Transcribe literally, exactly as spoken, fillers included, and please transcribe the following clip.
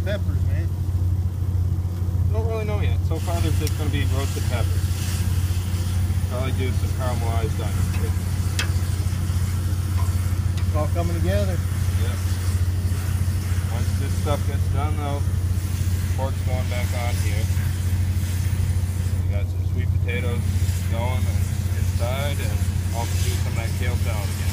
peppers, man? Don't really know yet. So far, there's just going to be roasted peppers. Probably do some caramelized onions too. It's all coming together. Yep. Once this stuff gets done, though, pork's going back on here. We got some sweet potatoes going inside, and also do some of that kale salad again.